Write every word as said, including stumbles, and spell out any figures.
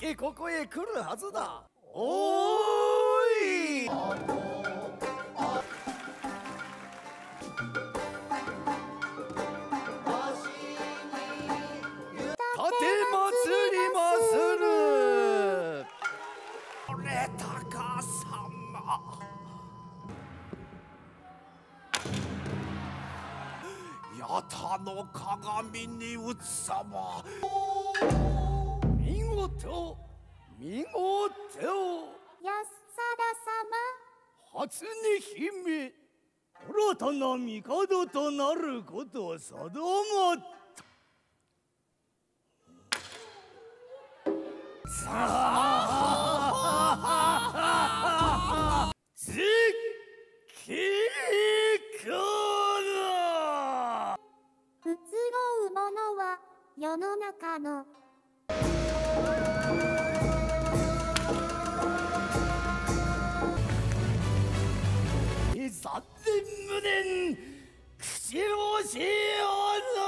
てここへ来るはずだ。おーい。立てまつりまする。俺高様。八田の鏡に映さば。見事見事。 安貞様。 初に姫、新たな帝となることを定まった。さあ、ぜきくな。 移ろうものは世の中の。 残念無念、口をしような。